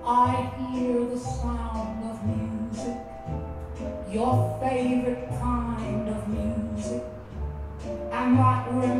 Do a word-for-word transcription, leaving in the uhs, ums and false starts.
I hear the sound of music, your favorite kind of music, and that